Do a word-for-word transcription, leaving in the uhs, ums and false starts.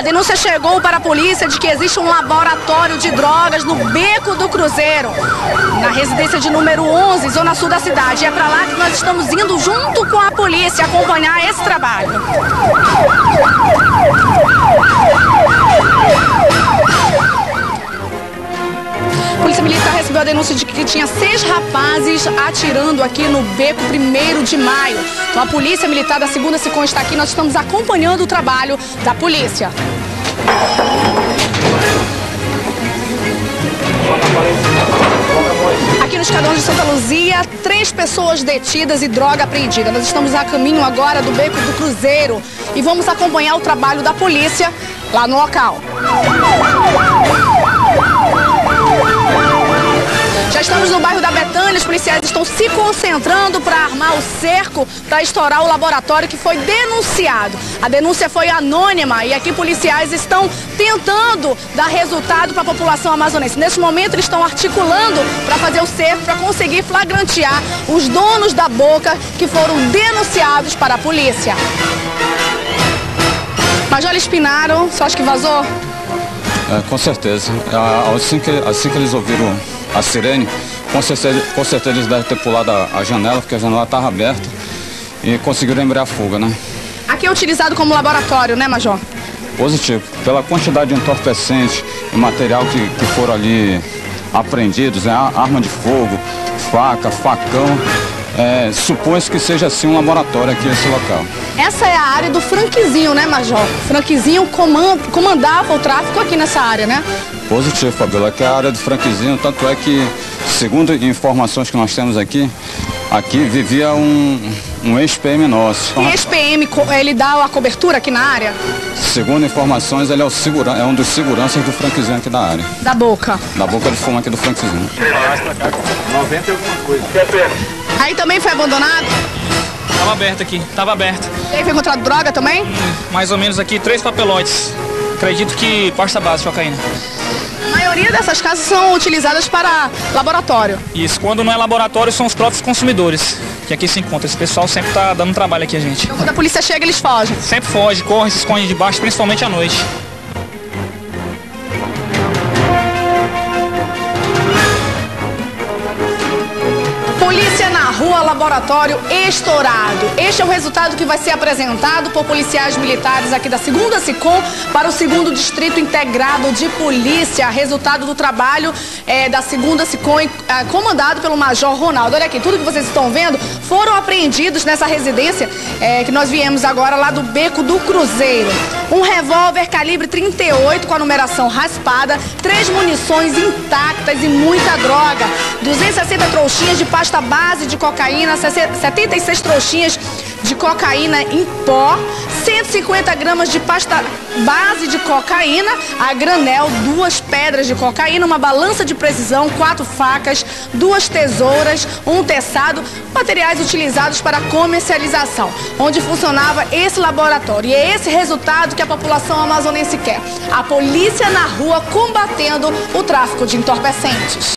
denúncia chegou para a polícia de que existe um laboratório de drogas no Beco do Cruzeiro, na residência de número onze, zona sul da cidade. E é para lá que nós estamos indo junto com a polícia acompanhar esse trabalho. A Polícia Militar recebeu a denúncia de que tinha seis rapazes atirando aqui no Beco primeiro de maio. Então a Polícia Militar da segunda SICOM está aqui, nós estamos acompanhando o trabalho da polícia. Aqui no Escadão de Santa Luzia, três pessoas detidas e droga apreendida. Nós estamos a caminho agora do Beco do Cruzeiro e vamos acompanhar o trabalho da polícia lá no local. Já estamos no bairro da Betânia, os policiais estão se concentrando para armar o cerco para estourar o laboratório que foi denunciado. A denúncia foi anônima e aqui policiais estão tentando dar resultado para a população amazonense. Nesse momento eles estão articulando para fazer o cerco, para conseguir flagrantear os donos da boca que foram denunciados para a polícia. Major Espinaro, você acha que vazou? É, com certeza. Assim que, assim que eles ouviram a sirene, com certeza, com certeza eles devem ter pulado a, a janela, porque a janela estava aberta e conseguiram embrear a fuga, né? Aqui é utilizado como laboratório, né, Major? Positivo. Pela quantidade de entorpecentes e material que, que foram ali apreendidos, né? Arma de fogo, faca, facão, é, supõe-se que seja assim um laboratório aqui nesse local. Essa é a área do Franquizinho, né, Major? Franquizinho comand... comandava o tráfico aqui nessa área, né? Positivo, Fabiola, que é a área do Franquizinho, tanto é que, segundo informações que nós temos aqui, aqui vivia um, um ex-P M nosso. E ex-P M, ele dá a cobertura aqui na área? Segundo informações, ele é, o segura... é um dos seguranças do Franquizinho aqui da área. Da boca? Da boca de fumo aqui do Franquizinho. noventa e alguma coisa. Aí também foi abandonado? Tava aberto aqui, tava aberto. E aí foi encontrado droga também? Hum, mais ou menos aqui, três papelotes. Acredito que pasta base de cocaína. A maioria dessas casas são utilizadas para laboratório. Isso, quando não é laboratório, são os próprios consumidores que aqui se encontram. Esse pessoal sempre tá dando trabalho aqui a gente. Então quando a polícia chega, eles fogem? Sempre foge, corre, se esconde debaixo, principalmente à noite. Polícia na rua, laboratório estourado. Este é o resultado que vai ser apresentado por policiais militares aqui da segunda SICOM para o segundo Distrito Integrado de Polícia. Resultado do trabalho é, da segunda SICOM, é, comandado pelo Major Ronaldo. Olha aqui, tudo que vocês estão vendo foram apreendidos nessa residência é, que nós viemos agora lá do Beco do Cruzeiro. Um revólver calibre trinta e oito com a numeração raspada, três munições intactas e muita droga. duzentas e sessenta trouxinhas de pasta base de cocaína, setenta e seis trouxinhas de cocaína em pó, cento e cinquenta gramas de pasta base de cocaína, a granel, duas pedras de cocaína, uma balança de precisão, quatro facas, duas tesouras, um teçado, materiais utilizados para comercialização, onde funcionava esse laboratório. E é esse resultado que a população amazonense quer. A polícia na rua combatendo o tráfico de entorpecentes.